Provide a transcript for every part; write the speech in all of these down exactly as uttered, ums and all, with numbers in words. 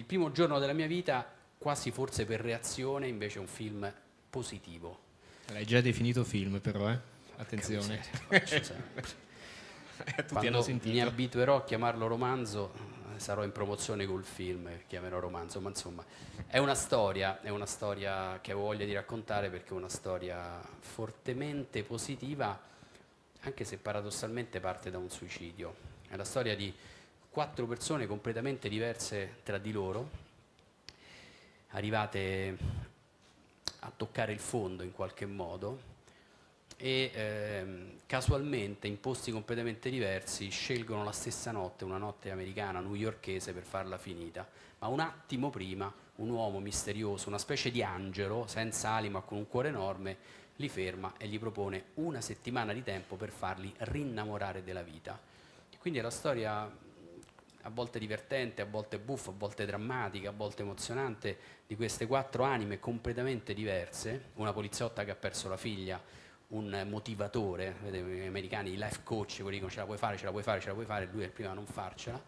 primo giorno della mia vita, quasi forse per reazione, invece è un film positivo. L'hai già definito film però, eh? Attenzione. Miseria, sempre. Tutti Quando hanno sentito. mi abituerò a chiamarlo romanzo, sarò in promozione col film e chiamerò romanzo, ma insomma è una storia, è una storia che ho voglia di raccontare perché è una storia fortemente positiva, anche se paradossalmente parte da un suicidio. È la storia di quattro persone completamente diverse tra di loro, arrivate a toccare il fondo in qualche modo, e ehm, casualmente in posti completamente diversi scelgono la stessa notte, una notte americana, newyorkese, per farla finita. Ma un attimo prima un uomo misterioso, una specie di angelo senza ali ma con un cuore enorme, li ferma e gli propone una settimana di tempo per farli rinnamorare della vita. Quindi è la storia a volte divertente, a volte buffa, a volte drammatica, a volte emozionante, di queste quattro anime completamente diverse, una poliziotta che ha perso la figlia, un motivatore, vedete, gli americani, i life coach, quelli dicono ce la puoi fare, ce la puoi fare, ce la puoi fare, lui è il primo a non farcela,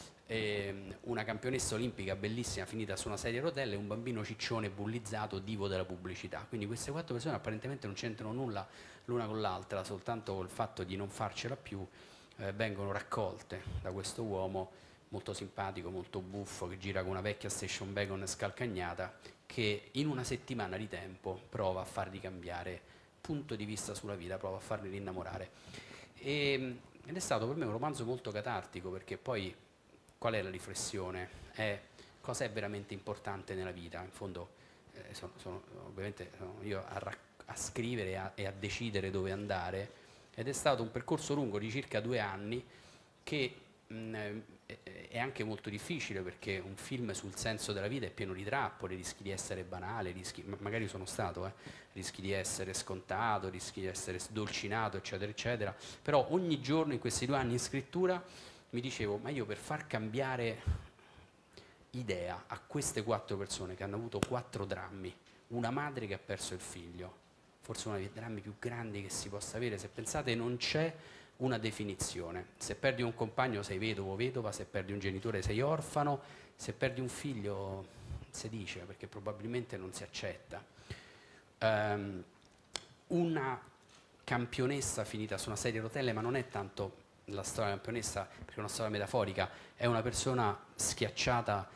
e una campionessa olimpica bellissima finita su una sedia a rotelle e un bambino ciccione bullizzato, divo della pubblicità. Quindi queste quattro persone apparentemente non c'entrano nulla l'una con l'altra, soltanto col fatto di non farcela più eh, vengono raccolte da questo uomo molto simpatico, molto buffo, che gira con una vecchia station wagon scalcagnata, che in una settimana di tempo prova a farli cambiare punto di vista sulla vita, prova a farli rinnamorare. E, ed è stato per me un romanzo molto catartico, perché poi qual è la riflessione? È cosa è veramente importante nella vita? In fondo eh, sono, sono, ovviamente sono io a, a scrivere e a, e a decidere dove andare, ed è stato un percorso lungo di circa due anni che mh, è anche molto difficile, perché un film sul senso della vita è pieno di trappole, rischi di essere banale, rischi, magari sono stato, eh, rischi di essere scontato, rischi di essere sdolcinato, eccetera, eccetera. Però ogni giorno in questi due anni in scrittura mi dicevo, ma io per far cambiare idea a queste quattro persone che hanno avuto quattro drammi, una madre che ha perso il figlio, forse uno dei drammi più grandi che si possa avere, se pensate non c'è una definizione, se perdi un compagno sei vedovo o vedova, se perdi un genitore sei orfano, se perdi un figlio si dice, perché probabilmente non si accetta. Um, una campionessa finita su una sedia a rotelle, ma non è tanto la storia della campionessa perché è una storia metaforica, è una persona schiacciata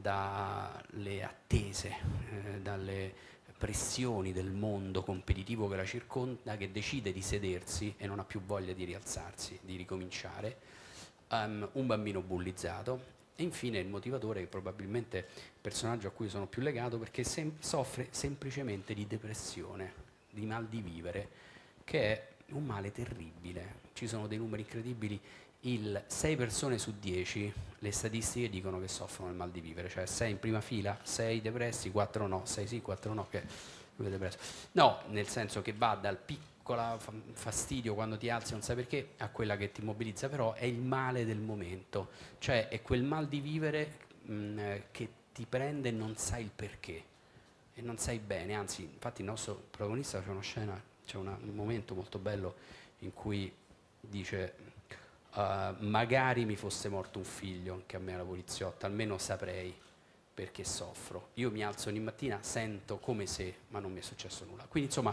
dalle attese, eh, dalle pressioni del mondo competitivo che la circonda, che decide di sedersi e non ha più voglia di rialzarsi, di ricominciare, um, un bambino bullizzato, e infine il motivatore, che probabilmente è il personaggio a cui sono più legato, perché sem soffre semplicemente di depressione, di mal di vivere, che è un male terribile. Ci sono dei numeri incredibili, il sei persone su dieci, le statistiche dicono che soffrono del mal di vivere, cioè sei in prima fila, sei depressi, quattro no, sei sì, quattro no, che lui è depresso. No, nel senso che va dal piccolo fastidio quando ti alzi non sai perché, a quella che ti immobilizza, però è il male del momento, cioè è quel mal di vivere mh, che ti prende e non sai il perché, e non sai bene, anzi, infatti il nostro protagonista c'è una scena, c'è un momento molto bello in cui dice Uh, magari mi fosse morto un figlio, anche a me la poliziotta, almeno saprei perché soffro. Io mi alzo ogni mattina, sento come se, ma non mi è successo nulla. Quindi insomma,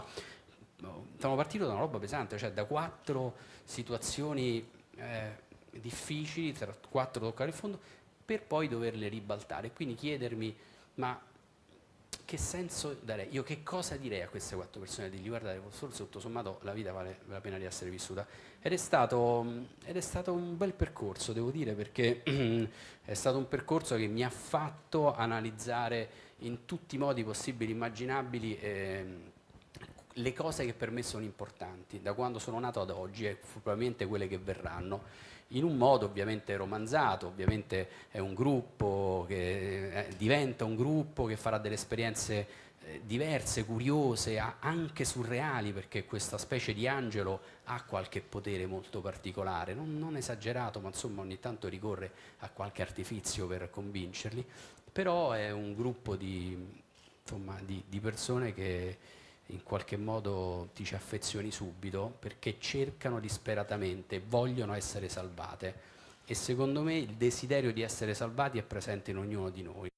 sono partito da una roba pesante, cioè da quattro situazioni eh, difficili, tra quattro toccare il fondo, per poi doverle ribaltare. Quindi chiedermi, ma che senso darei? Io che cosa direi a queste quattro persone? Di guardate, forse tutto sommato la vita vale la pena di essere vissuta. Ed è stato, ed è stato un bel percorso, devo dire, perché è stato un percorso che mi ha fatto analizzare in tutti i modi possibili e immaginabili eh, le cose che per me sono importanti, da quando sono nato ad oggi e probabilmente quelle che verranno, in un modo ovviamente romanzato. Ovviamente è un gruppo che eh, diventa un gruppo che farà delle esperienze eh, diverse, curiose, anche surreali, perché questa specie di angelo ha qualche potere molto particolare, non, non esagerato, ma insomma ogni tanto ricorre a qualche artifizio per convincerli, però è un gruppo di, insomma, di, di persone che in qualche modo ti ci affezioni subito, perché cercano disperatamente, vogliono essere salvate, e secondo me il desiderio di essere salvati è presente in ognuno di noi.